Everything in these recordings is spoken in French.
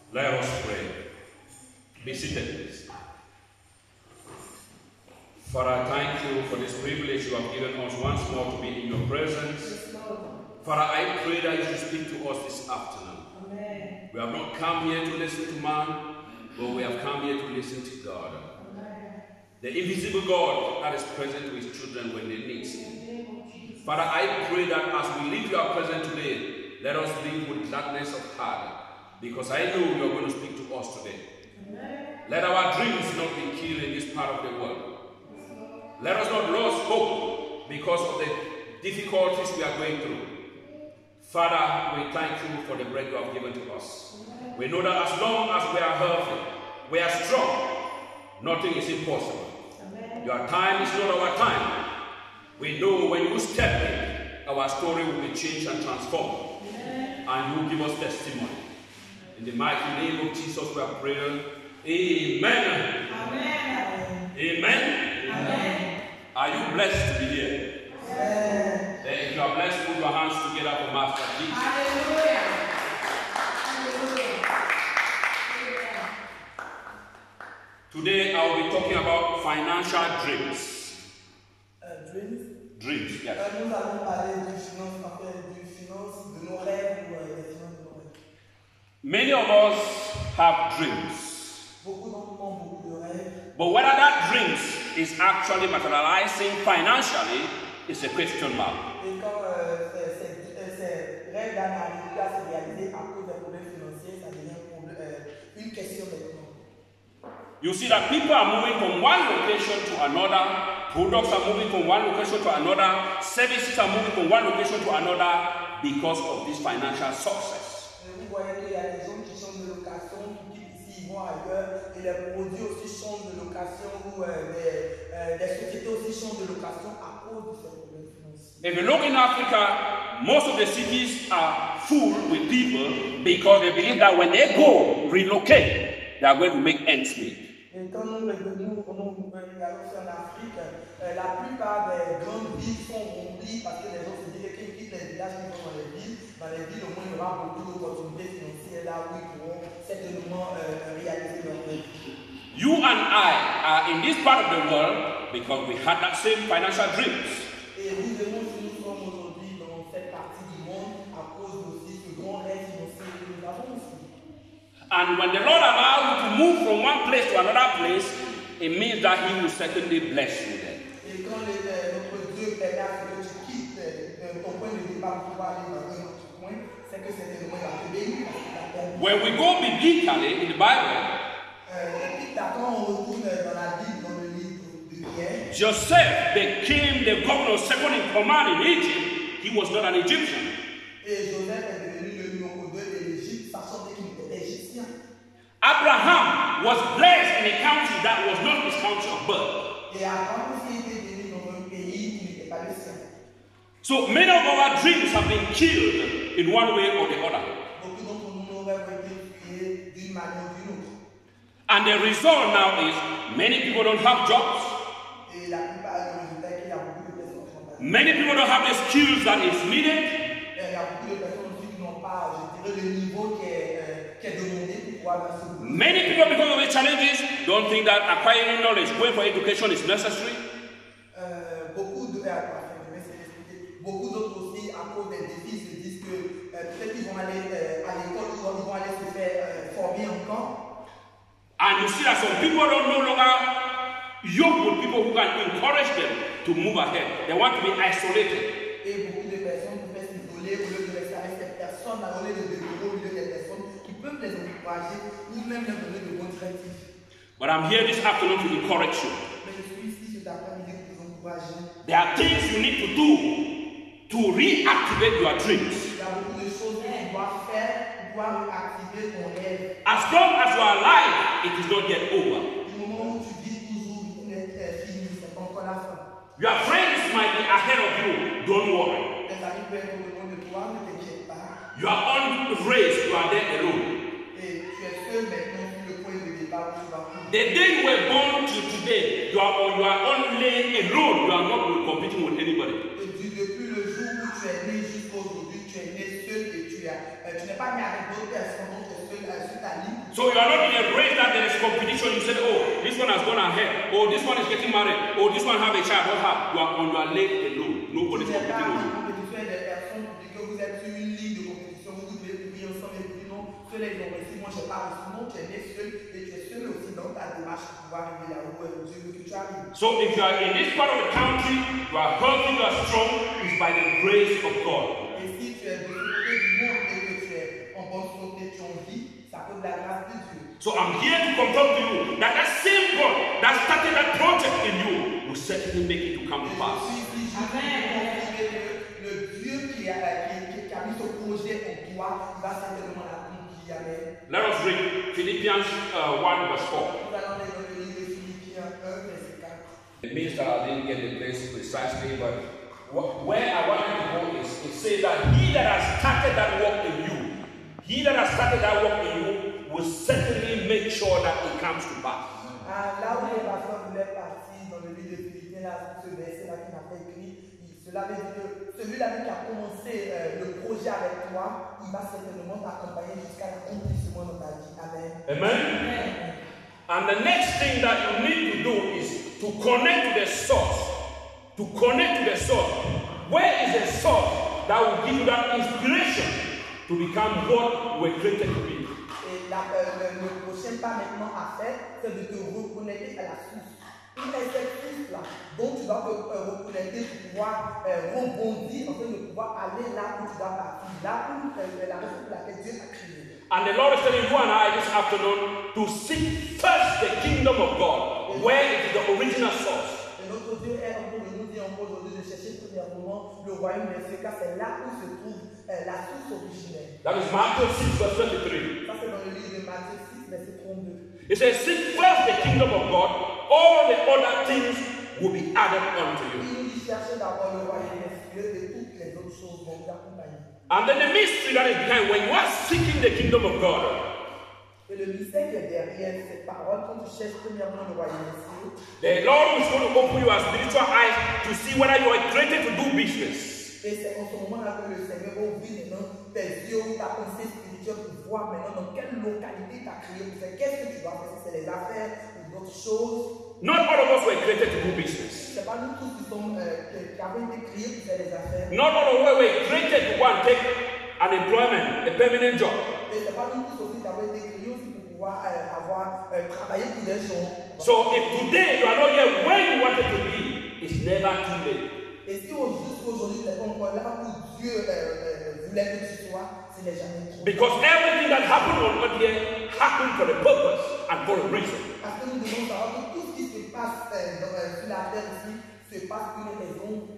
Let us pray. Be seated, please. Father, I thank you for this privilege you have given us once more to be in your presence. Father, I pray that you should speak to us this afternoon. Amen. We have not come here to listen to man, but we have come here to listen to God. Amen. The invisible God that is present with children when they need him. Father, I pray that as we leave your presence today, let us live with gladness of heart, because I know you are going to speak to us today. Amen. Let our dreams not be killed in this part of the world. Let us not lose hope because of the difficulties we are going through. Father, we thank you for the bread you have given to us. We know that as long as we are healthy, we are strong, nothing is impossible. Amen. Your time is not our time. We know when you step in, our story will be changed and transformed. Amen. And you will give us testimony. In the mighty name of Jesus we are praying. Amen. Amen. Amen. Amen. Are you blessed to be here? Amen. If you are blessed, put your hands together for Master Jesus. Hallelujah. Hallelujah. Today I will be talking about financial dreams. Dreams? Dreams, yes. Nous allons parler du finance, de nos rêves ou des finances de nos rêves. Many of us have dreams. Beaucoup d'entre nous ont beaucoup de rêves. But whether that dreams is actually materializing financially is a question mark. Et quand ces rêves n'arrivent pas à se réaliser à cause d'un problème financier, ça devient une question maintenant. You see that people are moving from one location to another, products are moving from one location to another, services are moving from one location to another because of this financial success. Vous voyez qu'il y a des gens qui changent de location, qui quittent ici, ils vont ailleurs, et les produits aussi changent de location, ou des sociétés aussi changent de location à cause de ces problèmes financiers. If you look in Africa, most of the cities are full with people because they believe that when they go relocate, they are going to make ends meet. Et quand nous regardons en Afrique, la plupart des grandes villes sont remplies parce que les gens se disent qu'ils quittent les villages qui vont dans les villes. Dans les villes, au moins, il y aura beaucoup d'opportunités financières là où ils pourront certainement réaliser leur rêve. You and I are in this part of the world because we had that same financial dreams. Et nous sommes aujourd'hui dans cette partie du monde à cause aussi de ce grand rêve financier que nous avons aussi. And when the Lord allows you to move from one place to another place, it means that He will certainly bless you there. Et quand notre Dieu permet à ce que tu quittes ton point de départ pour aller dans un autre point, c'est que certainement il va te bénir parce qu'il t'a permis. When we go biblically in the Bible, quand on retourne dans la Bible, dans le livre de Pierre, Joseph became the governor second in command in Egypt. He was not an Egyptian. Et Joseph est devenu le numéro 2 de l'Égypte, sachant qu'il était égyptien. Abraham was blessed in a country that was not his country of birth. Et Abraham aussi était venu dans un pays qui n'était pas le sien. So many of our dreams have been killed in one way or the other. Beaucoup d'entre nous, nos rêves ont été tués d'une manière ou d'une autre. And the result now is many people don't have jobs. Et la plupart des résultats qu'il y a beaucoup de personnes qui n'ont pas. Many people don't have the skills that is needed. Il y a beaucoup de personnes aussi qui n'ont pas, je dirais, le niveau qui est demandé pour pouvoir dans ce groupe. Many people, because of the challenges, don't think that acquiring knowledge, going for education is necessary. Beaucoup d'autres aussi, à cause des défis, se disent que peut-être qu'ils vont aller à l'école ou ils vont aller se faire former encore. And you see that some people don't no longer yoke with people who can encourage them to move ahead. They want to be isolated. Et beaucoup de personnes peuvent s'isoler au lieu de rester avec ces personnes, au lieu de développer au milieu des personnes qui peuvent les encourager ou même leur donner de bons directives. But I'm here this afternoon to encourage you. Mais je suis ici cet après-midi pour vous encourager. There are things you need to do to reactivate your dreams. Il y a beaucoup de choses que tu dois faire pour pouvoir réactiver ton rêve. As long as you are alive, it is not yet over. Du moment où tu vis toujours, vous n'êtes fini, c'est pas encore la fin. Your friends might be ahead of you. Don't worry. Les amis peuvent être au devant de toi, ne t'inquiète pas. You are on race. You are there alone. Et tu es seul maintenant sur le point de départ où tu vas courir. The day you were born to today, you are only alone. You are not competing with anybody. Depuis le jour où tu es né jusqu'à aujourd'hui, tu es né seul et tu n'es pas né avec d'autres personnes, donc tu es seul So you are not in a race that there is competition. You said, oh, this one has gone ahead. Oh, this one is getting married. Oh, this one have a child. What have? You are on your leg alone. Nobody is competing with you. So if you are in this part of the country, you are healthy, you are strong, it's by the grace of God. So I'm here to confirm to you that that same God that started that project in you will certainly make it to come to pass. Let us read Philippians 1 verse 4. It means that I didn't get the place precisely, but where I wanted to go is to say that he that has started that work in you, he that has started that work in you will certainly make sure that it comes to pass. Là où les pasteurs voulaient partir dans le livre de Philippiens, là, ce verset-là qui n'a pas écrit, cela veut dire que celui-là qui a commencé le projet avec toi, il va certainement t'accompagner jusqu'à l'accomplissement de ta vie. Amen. Amen. And the next thing that you need to do is to connect to the source. To connect to the source. Where is the source that will give you that inspiration to become what you were created to be? Et le prochain pas maintenant à faire, c'est de te reconnecter à la source. Une exercice-là dont tu dois te reconnecter pour pouvoir rebondir, afin de pouvoir aller là où tu dois partir, là où la raison pour laquelle Dieu t'a créé. And the Lord is telling you and I this afternoon to seek first the kingdom of God, where it is the original source. Et notre Dieu est en train de nous dire encore aujourd'hui de chercher premièrement le royaume des cieux, car c'est là où se trouve la source originelle. That is Matthew 6 verse 23. Ça c'est dans le livre de Matthieu 6 verset 32. It says, seek first the kingdom of God, all the other things will be added unto you. Il nous dit chercher d'abord le royaume des cieux et toutes les autres choses vont vous accompagner. And then the mystery that is behind when you are seeking the kingdom of God. Et le mystère qui est derrière cette parole, quand tu cherches premièrement le royaume des cieux, The Lord is going to open your spiritual eyes to see whether you are created to do business. et c'est en ce moment-là que le Seigneur va ouvrir maintenant tes yeux ou ta pensée spirituelle pour voir maintenant dans quelle localité tu as créé pour faire. Qu'est-ce que tu dois faire? Si c'est les affaires ou d'autres choses. Not all of us were created to do business. C'est pas nous tous qui avons été créés pour faire les affaires. Not all of us were created to go and take an employment, a permanent job. Et c'est pas nous tous aussi qui avons été créés aussi pour pouvoir travailler pour des gens. So if today you are not here where you wanted to be, it's never too late. Et si aujourd'hui tu n'es pas encore là où Dieu voulait que tu sois, ce n'est jamais trop. Because everything that happened on earth here happened for a purpose and for a reason. Parce que nous devons savoir que tout ce qui se passe sur la terre ici se passe pour une raison.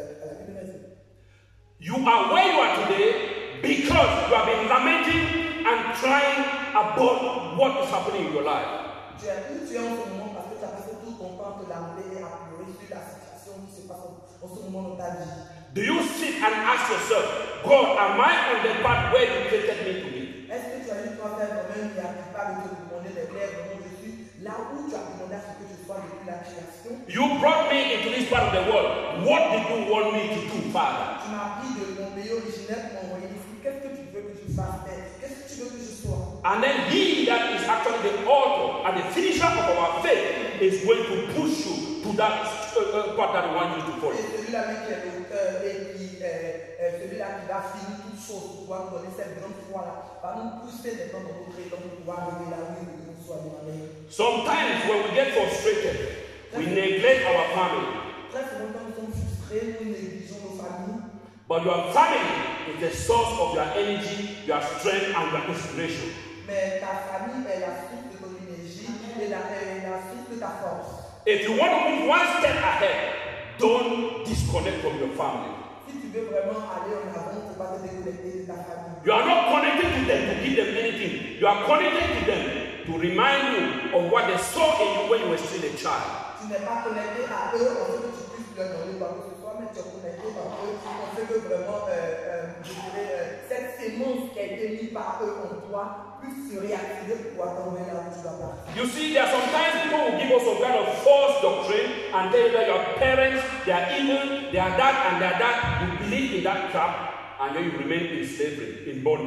You are where you are today because you have been lamenting and crying about what is happening in your life. Tu es où tu es en ce moment parce que tu as passé tout ton temps à te lamenter et à pleurer sur la situation qui se passe en ce moment dans ta vie. Do you sit and ask yourself, God, am I on the path where you created me to be? Est-ce que tu as eu toi faire toi-même qui est capable de te demander de clair vraiment je suis là où tu as demandé à ce que je sois depuis la création? You brought me into this part of the world. What did you want me to do, Father? Tu m'as pris de mon pays originel pour m'envoyer ici. Qu'est-ce que tu veux que je fasse? Qu'est-ce que tu veux que je sois? And then he that is actually the author and the finisher of our faith is going to push you to that part that he wants you to follow. Et celui-là qui est l'auteur et celui-là qui va finir toute chose pour pouvoir nous donner cette grande foi-là, va nous pousser maintenant dans notre élan pour pouvoir arriver là où nous devons soit demandé. Sometimes when we get frustrated, we neglect our family. Très souvent quand nous sommes frustrés, nous négligeons nos familles. But your family is the source of your energy, your strength, and your inspiration. Mais ta famille est la source de ton énergie et la source de ta force. If you want to move one step ahead, don't disconnect from your family. Si tu veux vraiment aller en avant, il ne faut pas te déconnecter de ta famille. You are not connected to them to give them anything. You are connected to them to remind you of what they saw in you when you were still a child. Tu n'es pas connecté à eux en ce que tu puisses leur donner quoi que ce soit, mais tu es connecté par eux en ce que vraiment, je dirais, cette sémence qui a été mise par eux en toi puisse se réactiver pour pouvoir t'envoyer là où tu dois partir. You see, there are sometimes people who give us some kind of false doctrine and tell you that your parents, they are evil, they are that and they are that. You believe in that trap and then you remain in slavery, in bondage. Ou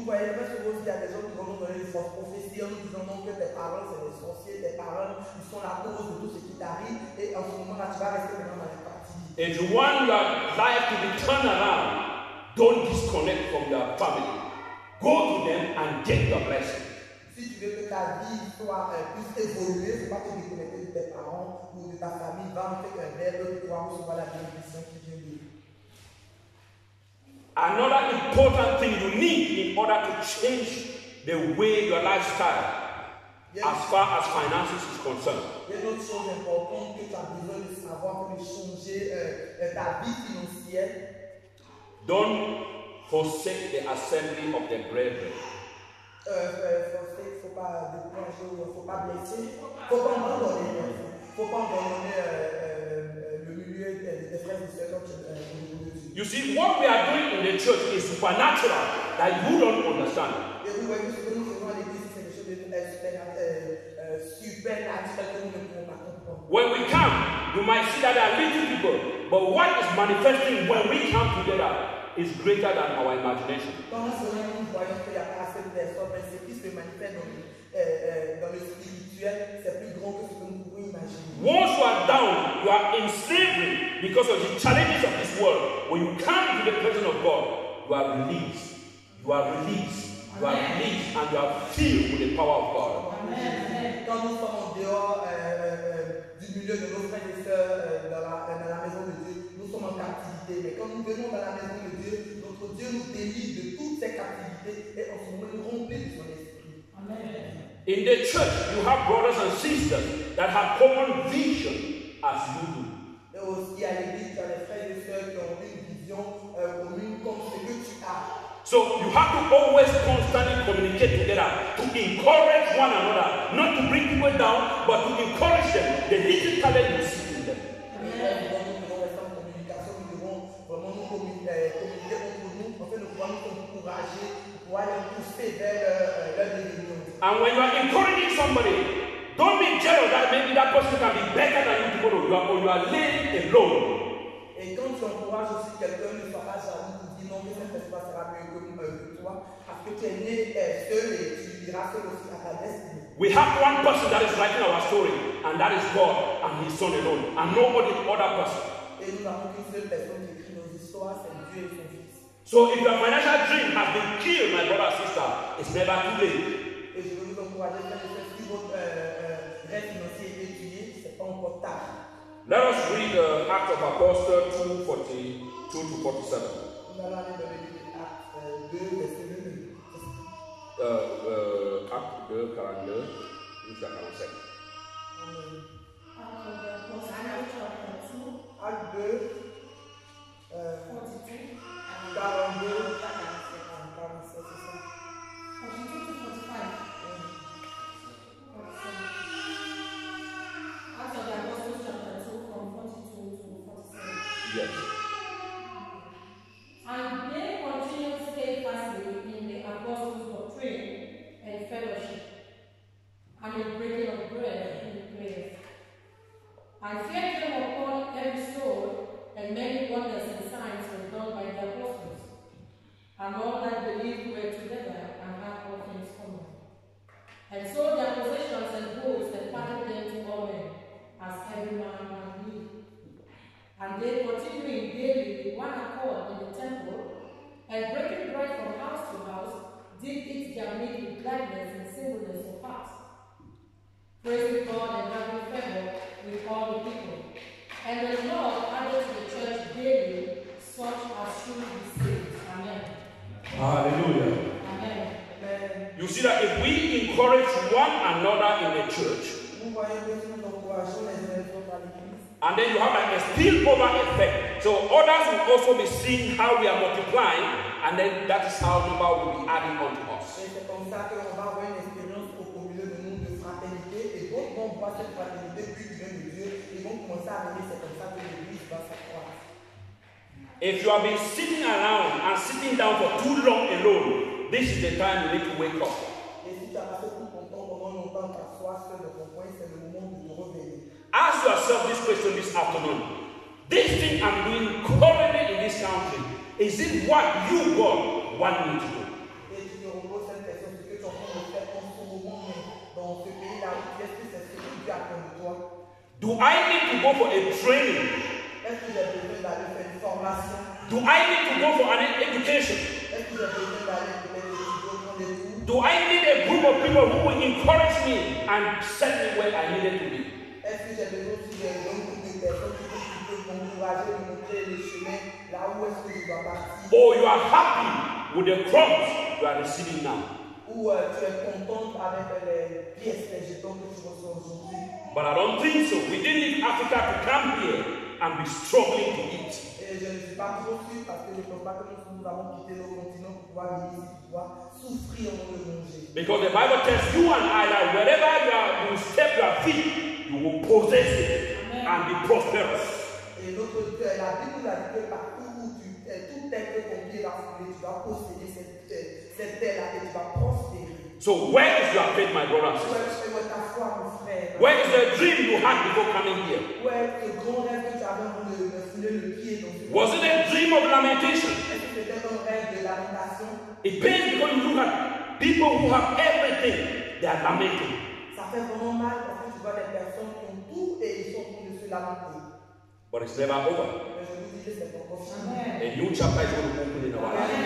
vous voyez, très souvent aussi, il y a des gens qui vont nous donner des fausses prophéties en nous disant non, que tes parents c'est des sorciers, tes parents ils sont la cause de tout ce qui t'arrive, et en ce moment-là, tu vas rester maintenant dans la captivité. And you want your life to be turned around, don't disconnect from your family. Go to them and get your blessing. Si tu veux que ta vie soit plus évoluée, il ne faut pas te déconnecter de tes parents ou de ta famille, va en fait un verbe pour pouvoir recevoir la bénédiction qui vient de Dieu. Another important thing you need in order to change the way your lifestyle, as far as finances is concerned. Il y a une autre chose importante que tu as besoin de savoir pour changer ta vie financière. Don't forsake the assembly of the brethren. Faut pas décourager, faut pas blesser, faut pas abandonner, faut pas abandonner le milieu des frères et sœurs. You see, what we are doing in the church is supernatural that you don't understand. Et vous voyez ce que nous faisons à l'église, c'est des choses supernaturelles que nous ne pouvons pas comprendre. When we come, you might see that there are little people, but what is manifesting when we come together is greater than our imagination. Quand nous voyons qu'il n'y a pas assez de personnes, mais ce qui se manifeste dans le spirituel, c'est plus grand que ce que nous pouvons imaginer. Once you are down, you are in slavery because of the challenges of this world. When you come to the presence of God, you are released. You are released. You are released, and you are filled with the power of God. Amen. Quand nous sommes en dehors du milieu de nos frères et sœurs dans la maison de Dieu, nous sommes en captivité. Mais quand nous venons dans la maison de Dieu, notre Dieu nous délivre de toutes ces captivités et en ce moment nous remplit de son esprit. Amen. In the church, you have brothers and sisters that have common vision as you do. Et aussi à l'église, tu as les frères et sœurs qui ont une vision commune comme ce que tu as. So you have to always constantly communicate together to encourage one another, not to bring people down, but to encourage them. The little talent you see in them. And when you are encouraging somebody, don't be jealous that maybe that person can be better than you tomorrow, or you are laying alone. Et quand tu encourages aussi quelqu'un, ne sois pas jaloux pour dire non, que cette personne sera mieux que toi, parce que tu es né seul et tu iras seul aussi à ta destinée. We have one person that is writing our story, and that is God and His Son alone, and nobody other person. Et nous n'avons qu'une seule personne qui écrit nos histoires, c'est Dieu et son Fils. So if your financial dream has been killed, my brother and sister, it's never too late. Et je veux vous encourager, si votre rêve financier est tué, c'est pas encore tard. Let us read Acts of Apostles 2:42 to 47. Nous allons aller dans le livre d'Actes 2, verset 2. Actes 2, 42 jusqu'à 47. Actes 2, 42, 47, c'est ça. 42 to 45. Acts of the Apostles chapter 2 from 42 to 47. Yes. And they continued steadfastly in the apostles' doctrine and fellowship, and in breaking of bread and prayers. And fear came upon every soul, and many wonders and signs were done by the apostles. And all that believed were together and had all things common. And sold their possessions and goods and parted them to all men, as every man had need. And they continuing daily with one accord in the temple, and breaking bread from house to house, did eat their meat with gladness and singleness of heart, praising God and having favor with all the people. And the Lord added to the church daily such as should be saved. Amen. Hallelujah. Amen. You see that if we encourage one another in the church, and then you have like a spillover effect. So others will also be seeing how we are multiplying, and then that is how number will be adding on to us. If you have been sitting around and sitting down for too long alone, this is the time you need to wake up. Ask yourself this question this afternoon. This thing I'm doing currently in this country, is it what you, God, want me to do? Et tu te reposes cette question, ce que tu es en train de faire en ce moment, dans ce pays-là, est-ce que c'est ce que Dieu attend de toi? Do I need to go for a training? Est-ce que j'ai besoin d'aller faire une formation? Do I need to go for an education? Est-ce que j'ai besoin d'aller peut-être étudier au fond des cours? Do I need a group of people who will encourage me and set me where I needed to be? Est-ce que j'ai besoin aussi d'un groupe de personnes qui peuvent m'encourager, me montrer le chemin, là où est-ce que je dois partir? Or you are happy with the crumbs you are receiving now? Ou tu es contente avec les pièces, les jetons que tu reçois aujourd'hui? But I don't think so. We didn't leave Africa to come here and be struggling to eat. Et je ne suis pas trop sûr parce que je ne pense pas que nous avons quitté le continent pour pouvoir venir ici, pour pouvoir souffrir avant de manger. Because the Bible tells you and I that wherever you step your feet, you will possess it and be prosperous. Et la Bible nous a dit que partout où tout tel que ton pied va fouler, tu vas posséder cette terre-là et tu vas prospérer. So where is your faith, my brother and sister? Où est ta foi, mon frère? Where is the dream you had before coming here? Où est le grand rêve que tu avais avant de fouler le pied dans ce monde? Was it a dream of lamentation? Est-ce que c'était un rêve de lamentation? It pains because you look at people who have everything, they are lamenting. Ça fait vraiment mal parce que tu vois des personnes qui ont tout et ils sont en train de se lamenter. But it's never over. Mais je vous dis que c'est encore fini. A new chapter is going to open in our life.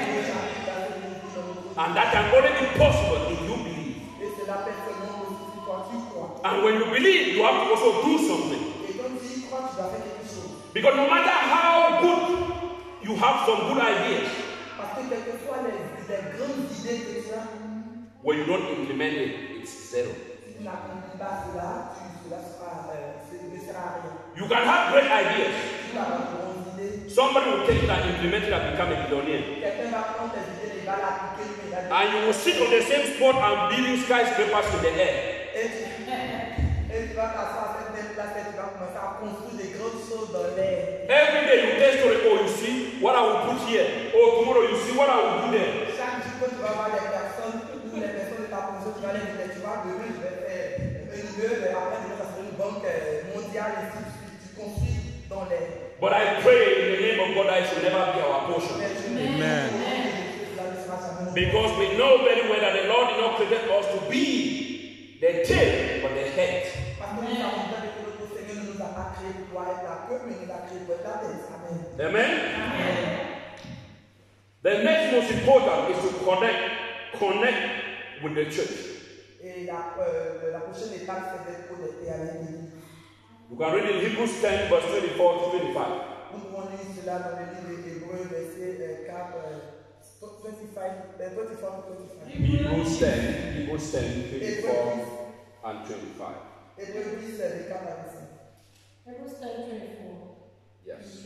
And that can only be possible if you believe. Et cela peut seulement possible si toi tu crois. And when you believe, you have to also do something. Et quand tu y crois, tu dois faire quelque chose. Because no matter how good you have some good ideas, Parce que quelles que soient les grandes idées que tu as, when you don't implement it, it's zero. si tu n'accomplis pas cela, cela ne sera à rien. You can have great ideas. Tu vas avoir de grandes idées. Somebody will take it and implement it and become a billionaire. Quelqu'un va prendre tes idées et il va l'appliquer. And you will sit on the same spot and building skyscrapers in the air. Et tu vas t'asseoir à cette même place et tu vas commencer à construire des grandes choses dans l'air. Every day you tell story, oh, you see what I will put here. Oh, tomorrow you see what I will do there. Chaque jour que tu vas voir les personnes, ou les personnes de ta position, tu vas les dire, tu vois, demain je vais faire une gueule, après demain ça sera une banque mondiale, et ainsi de suite. Tu construis dans l'air. But I pray in the name of God that it should never be our portion. Amen. Because we know very well that the Lord did not create us to be the tail, but the head. Amen? The next most important is to connect with the church. Et la prochaine étape, c'est d'être connecté à l'église. You can read in Hebrews 10, verse 24 to 25. Nous pouvons lire cela dans le livre d'Hébreux, verset 4, 24 to 25. Hebrews 10, 24 and 25. Hébreux 10, verset 4 à 25. Hebrews 10:24. Yes.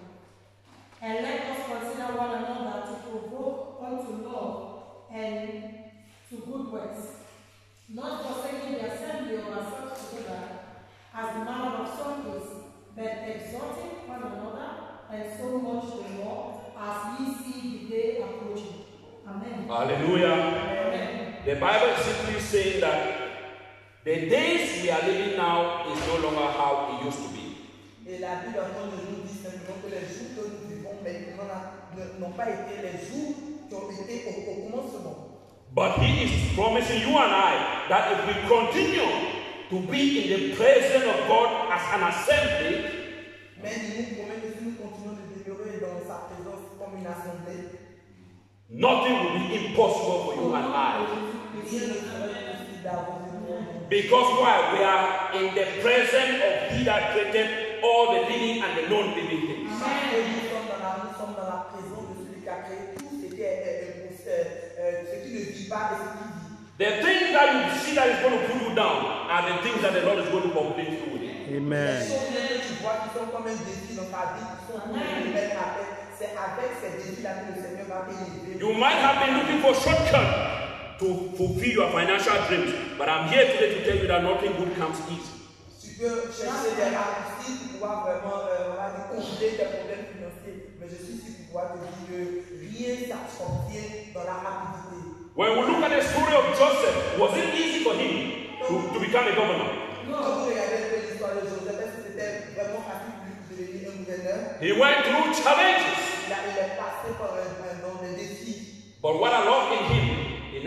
And let us consider one another to provoke unto love and to good works, not forsaking the assembly of ourselves together, as the manner of some is, but exhorting one another, and so much the more as ye see the day approaching. Amen. Hallelujah. Amen. The Bible is simply saying that the days we are living now is no longer how it used to be. Et la Bible nous dit simplement que les jours que nous vivons maintenant n'ont pas été les jours qui ont été au commencement. But He is promising you and I that if we continue to be in the presence of God as an assembly, mais il nous promet que si nous continuons de demeurer dans sa présence comme une assemblée, nothing will be impossible for you and I. rien ne serait possible à vous. Because why? We are in the presence of He that created all the living and the non-living things. Nous sommes dans la présence de celui qui a créé tout ce qui ne vit pas et ce qui vit. The things that you see that is going to pull you down are the things that the Lord is going to complete you with. Amen. Les choses que tu vois qui sont comme un défi dans ta vie, qui sont pour te mettre à terre, c'est avec ces défis-là que le Seigneur va t'élever. You might have been looking for shortcuts to fulfill your financial dreams, but I'm here today to tell you that nothing good comes easy. Tu peux chercher des raccourcis pour pouvoir vraiment combler tes problèmes financiers, mais je suis ici pour pouvoir te dire que rien s'obtient dans la rapidité. When we look at the story of Joseph, was it easy for him to become a governor? Quand vous regardez l'histoire de Joseph, est-ce que c'était vraiment facile pour lui de devenir un gouverneur? He went through challenges. Il est passé par des défis. But what I love in him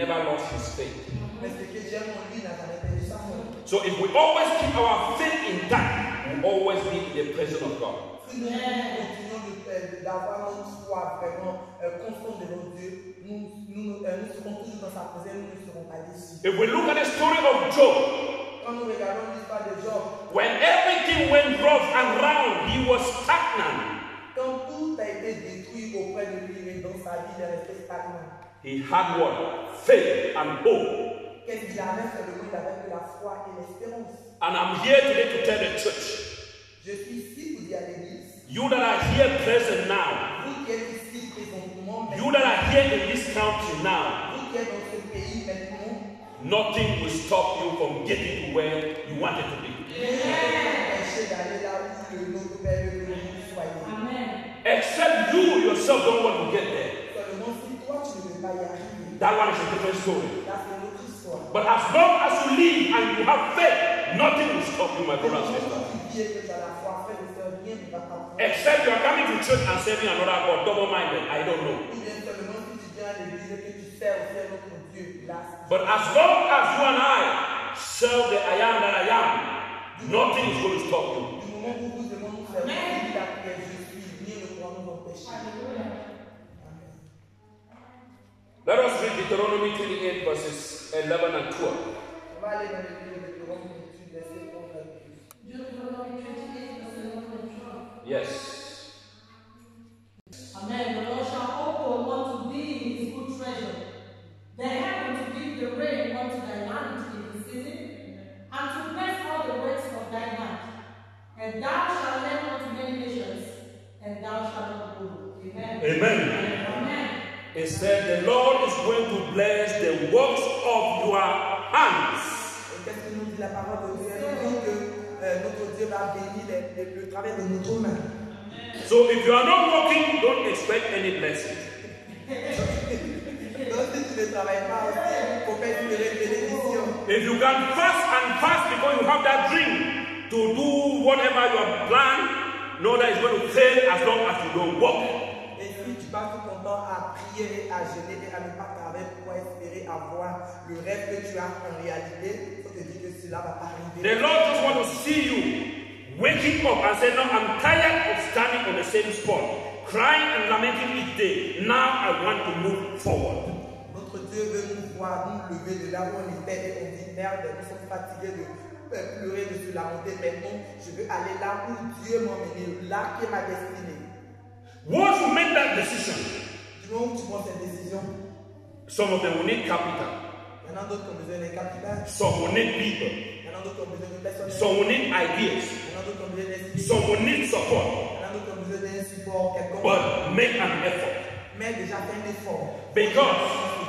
never lost his faith. Mais ce que j'aime en lui n'a jamais perdu sa foi. So if we always keep our faith intact, we'll always be in the presence of God. Si nous continuons d'avoir notre foi vraiment constante devant Dieu, nous serons toujours dans sa présence, nous ne serons pas déçus. If we look at the story of Job, Quand nous regardons l'histoire de Job, when everything went rough and round, he was stagnant. quand tout a été détruit auprès de lui et dans sa vie, il est resté stagnant. He had what? Faith and hope. Qu'est-ce qu'il avait fait de lui? Il avait que la foi et l'espérance. And I'm here today to tell the church, Je suis ici pour dire à l'église, you that are here present now, vous qui êtes ici présentement, you that are here in this country now, vous qui êtes dans ce pays maintenant, nothing will stop you from getting to where you wanted to be. empêchez d'aller là où notre Père veut que vous soyez. Except you yourself don't want to get there. Seulement si toi tu ne veux pas y arriver, That one is a different story. là c'est une autre histoire. But as long as you live and you have faith, nothing will stop you, my brother and sister. Except you are coming to church and serving another God, double-minded. I don't know. But as long as you and I serve the I am that I am, nothing is going to stop you. Let us read Deuteronomy 28 verses 11 and 12. Yes. Amen. The Lord shall open unto thee his good treasure, the heaven to give the rain unto thy land in the season, and to bless all the works of thy hand. And thou shalt lend unto many nations, and thou shalt not borrow. Amen. Amen. Amen. It said the Lord is going to bless the works of your hands. Qu'est-ce que nous dit la parole de Dieu? Elle dit que notre Dieu va bénir le travail de notre main. So if you are not working, don't expect any blessing. Donc si tu ne travailles pas aussi, il ne faut pas espérer bénédiction. If you can fast because you have that dream to do whatever you have planned, know that it's going to fail as long as you don't work. Et si tu passes tout ton temps à prier, à jeûner et à ne pas travailler pour espérer avoir le rêve que tu as en réalité, il faut te dire que cela ne va pas arriver. The Lord just wants to see you waking up and say, no, I'm tired of standing on the same spot, crying and lamenting each day. Now I want to move forward. Notre Dieu veut nous voir nous lever de là où on était et on dit merde, nous sommes fatigués de pleurer, de se lamenter. Maintenant, je veux aller là où Dieu m'a mené, là qui est ma destinée. Once you make that decision, Du moment où tu prends cette décision, some of them will need capital, il y en a d'autres qui ont besoin d'un capital, some will need people, il y en a d'autres qui ont besoin de personnel, some will need ideas, il y en a d'autres qui ont besoin d'esprit, some will need support. il y en a d'autres qui ont besoin d'un support quelconque. But make an effort. Mais déjà fais un effort. Because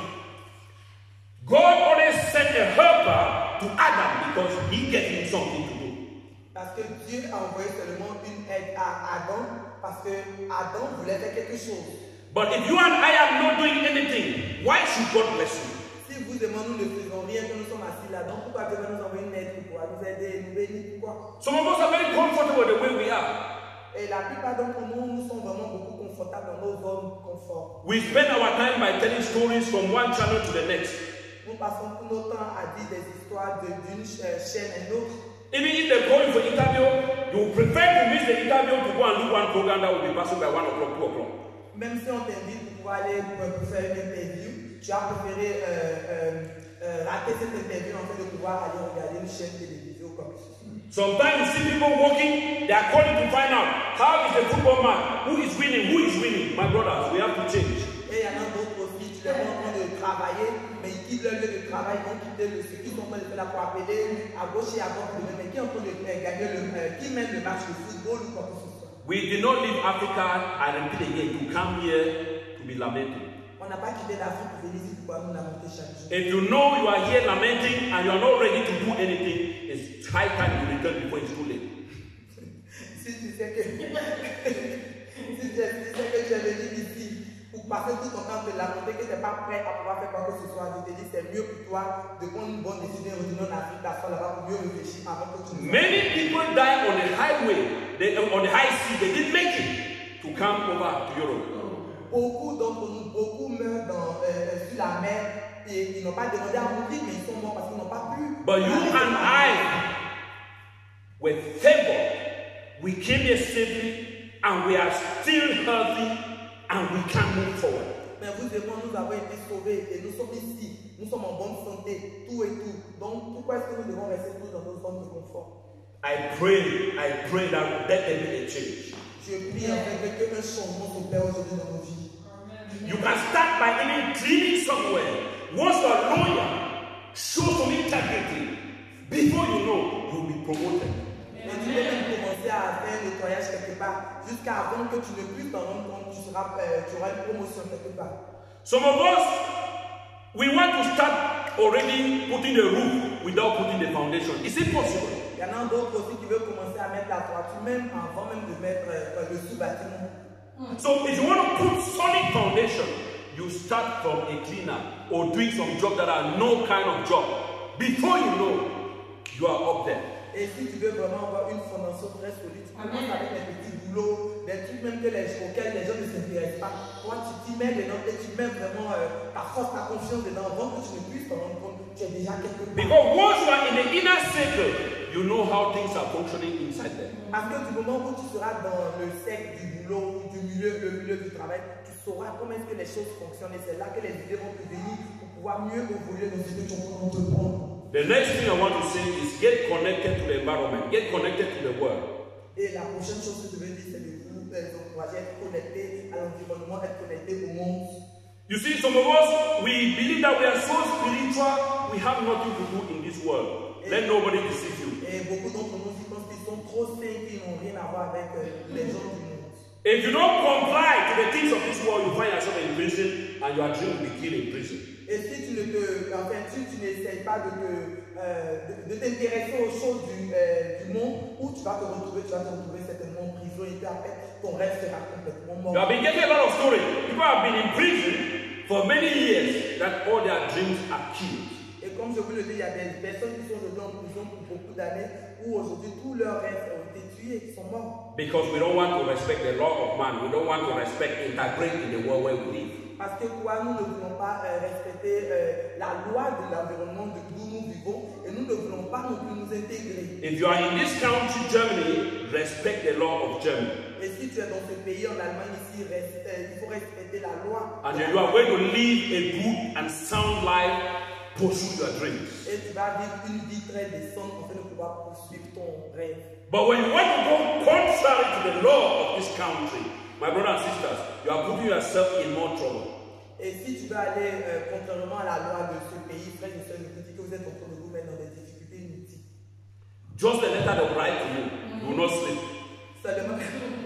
God always sent a helper to Adam because he gave him something to do. Parce que Dieu a envoyé seulement une aide à Adam, parce que Adam voulait faire quelque chose. But if you and I are not doing anything, why should God bless you? Si vous et moi nous ne faisons rien, que nous sommes assis là-dedans, pourquoi Dieu va nous envoyer une aide pour nous aider, nous bénir, pourquoi? Some of us are very comfortable the way we are. Et la plupart d'entre nous, nous sommes vraiment beaucoup confortables dans nos zones de confort. We spend our time by telling stories from one channel to the next. Nous passons tout notre temps à dire des histoires d'une chaîne à une autre. Even if they're going for interview, you prefer to miss the interview to go and do one program that will be passing by 1 o'clock, 2 o'clock. Même si on t'invite pour aller pour faire une interview, tu as préféré rater cette interview en fait de pouvoir aller regarder une chaîne télévision comme ça. Sometimes you see people walking, they are calling to find out how is the football match, who is winning. My brothers, we have to change. Et il y en a d'autres aussi, tu les vois en train de travailler, mais ils quittent leur lieu de travail, ils vont quitter ce qu'ils sont en train de faire là pour appeler à gauche et à droite, mais qui est en train de gagner qui mène le match de football ou quoi que ce soit. We did not leave Africa, I repeat again, to come here to be lamenting. On n'a pas quitté l'Afrique pour venir ici pour pouvoir nous lamenter chaque jour. If you know you are here lamenting and you are not ready to do anything, it's high time you return before it's too late. Si tu sais que tu es venu ici pour passer tout ton temps de lamenter, que tu n'es pas prêt à pouvoir faire quoi que ce soit, je te dis c'est mieux pour toi de prendre une bonne décision et retourner en Afrique, d'asseoir là-bas pour mieux réfléchir avant que tu ne. Many people die on the highway, on the high sea, they didn't make it to come over to Europe. Beaucoup d'entre nous, beaucoup meurent sur sur la mer et ils n'ont pas demandé à mourir, mais ils sont morts parce qu'ils n'ont pas pu. But you and I, with favor, we came here safely and we are still healthy and we can move forward. Mais vous et moi, nous avons été sauvés et nous sommes ici. Nous sommes en bonne santé, tout et tout. Donc, pourquoi est-ce que nous devons rester tous dans nos zones de confort? I pray that there be a change. Je prie avec que un changement s'opère aujourd'hui dans nos vies. You can start by even dreaming somewhere. Once you are loyal, show some integrity. Before you know, you will be promoted. Et tu peux même commencer à faire un nettoyage quelque part, jusqu'à avant que tu ne puisses t'en rendre compte, tu auras une promotion quelque part. Some of us, we want to start already putting the roof without putting the foundation. Is it possible? Il y en a d'autres aussi qui veulent commencer à mettre la toiture, même avant même de mettre le sous-bâtiment. So if you want to put solid foundation, you start from a cleaner or doing some job that are no kind of job. Before you know, you are up there. Et si tu veux vraiment avoir une fondation très solide, tu commences avec des petits boulots, des trucs même auxquels les gens ne s'intéressent pas. Toi, tu t'y mets dedans et tu mets vraiment ta force, ta confiance dedans avant que tu ne puisses te rendre compte que tu es déjà quelque part. Because once you are in the inner circle, you know how things are functioning inside there. Parce que du moment où tu seras dans le cercle du boulot, le milieu du travail, tu sauras comment est-ce que les choses fonctionnent et c'est là que les idées vont te venir pour pouvoir mieux évoluer dans ce que tu es en train d'entreprendre. The next thing I want to say is get connected to the environment, get connected to the world. Et la prochaine chose que je veux dire, c'est de vous encourager à être connecté à l'environnement, être connecté au monde. You see, some of us, we believe that we are so spiritual, we have nothing to do in this world. Let nobody deceive you. Et beaucoup d'entre nous pensent qu'ils sont trop saints, qu'ils n'ont rien à voir avec les gens du monde. If you don't comply to the things of this world, you find yourself in prison and your dream will be killed in prison. Et si tu n'essayes pas de t'intéresser aux choses du monde, où tu vas te retrouver certainement en prison et puis après ton rêve sera complètement mort. You have been getting a lot of stories. People have been in prison for many years that all their dreams are killed. Et comme je vous le dis, il y a des personnes qui sont aujourd'hui en prison pour beaucoup d'années où aujourd'hui tous leurs rêves ont été tués, ils sont morts. Because we don't want to respect the law of man. We don't want to respect integrity in the world where we live. Parce que quoi, nous ne voulons pas respecter la loi de l'environnement d'où nous vivons et nous ne voulons pas non plus nous intégrer. If you are in this country, Germany, respect the law of Germany. Et si tu es dans ce pays, en Allemagne, ici, il faut respecter la loi. And you are going to live a good and sound life, pursue your dreams. Et tu vas vivre une vie très décente afin de pouvoir poursuivre ton rêve. But when you want to go contrary to the law of this country, my brothers and sisters, you are putting yourself in more trouble. Et si tu veux aller contrairement à la loi de ce pays, frère et sœur, je vous dis que vous êtes en train de vous mettre dans des difficultés inutiles. Just the letter they write to you, you will not sleep. Seulement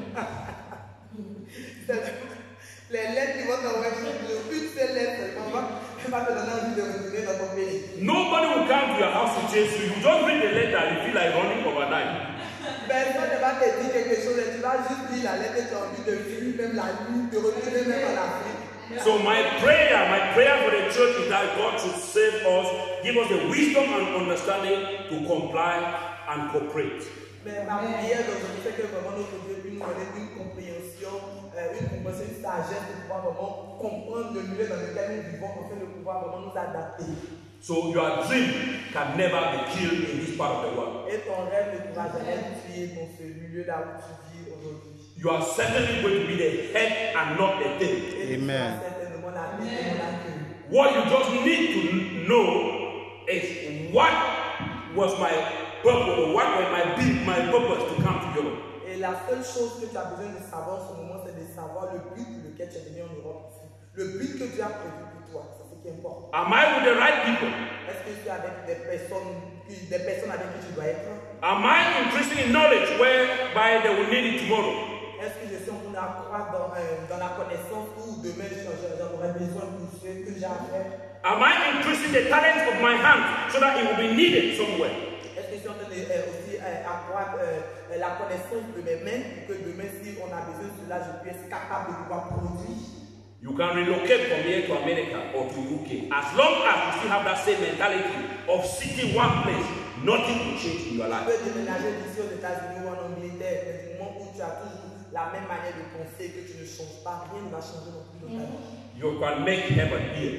les lettres qui vont t'envoyer, une seule lettre seulement va te donner envie de retourner dans ton pays. Nobody will come to your house to chase you. You just read the letter and you feel like running overnight. Personne ne va te dire quelque chose et tu vas juste lire la lettre et tu as envie de fuir même la nuit, de retourner même en Afrique. So my prayer for the church is that God should save us, give us the wisdom and understanding to comply and cooperate. Mais ma prière d'aujourd'hui, c'est que vraiment notre Dieu puisse nous donner une compréhension, une sagesse pour pouvoir vraiment comprendre le milieu dans lequel nous vivons, afin de pouvoir vraiment nous adapter. So your dream can never be killed in this part of the world. Et ton rêve ne pourra jamais tuer dans ce milieu-là où tu vis aujourd'hui. You are certainly going to be the head and not the tail. Amen. What you just need to know is what was my purpose, or what was my purpose to come to Europe. Et la seule chose que tu as besoin de savoir en ce moment, c'est de savoir le but pour lequel tu es venu en Europe. Le but que Dieu a prévu pour toi, c'est ce qui importe. Am I with the right people? Est-ce que tu es avec des personnes avec qui tu dois être? Am I increasing in knowledge whereby they will need it tomorrow? Est-ce que je suis en train d'accroître dans la connaissance où demain j'en aurai besoin pour ce que j'ai à faire? Am I increasing the talent of my hand so that it will be needed somewhere? Est-ce que je suis en train de aussi accroître la connaissance de mes mains pour que demain, si on a besoin de cela, je puisse être capable de pouvoir produire? You can relocate from here to America or to UK. As long as you still have that same mentality of sitting one place, nothing will change in your life. Tu peux déménager d'ici aux États-Unis ou en Angleterre, mais du moment où tu as toujours la même manière de penser, que tu ne changes pas, rien ne va changer non plus dans ta vie. You can make heaven here.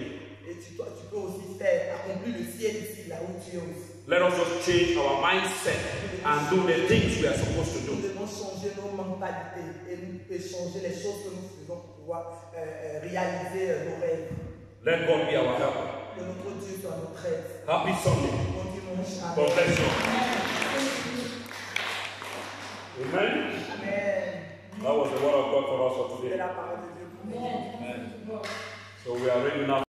Et tu peux aussi faire, accomplir le ciel ici, là où tu es aussi. Let us just change our mindset and do the things we are supposed to Nous do. devons changer nos mentalités et changer les choses que nous faisons pour pouvoir réaliser nos rêves. Let God be our helper. Que notre Dieu soit notre aide. Happy Sunday. Bon dimanche. God bless you. Amen. Amen. That was the word of God for us for C'est today. la parole de Dieu pour nous. Amen. So we are ready now.